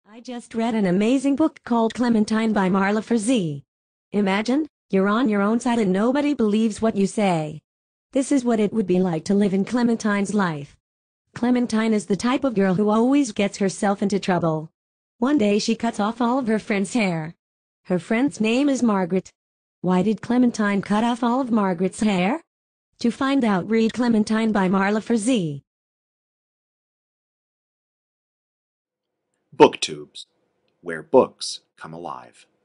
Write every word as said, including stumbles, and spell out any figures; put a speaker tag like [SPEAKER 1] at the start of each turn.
[SPEAKER 1] I just read an amazing book called Clementine by Marla Frazee. Imagine, you're on your own side and nobody believes what you say. This is what it would be like to live in Clementine's life. Clementine is the type of girl who always gets herself into trouble. One day she cuts off all of her friend's hair. Her friend's name is Margaret. Why did Clementine cut off all of Margaret's hair? To find out, read Clementine by Marla Frazee.
[SPEAKER 2] Booktubes, where books come alive.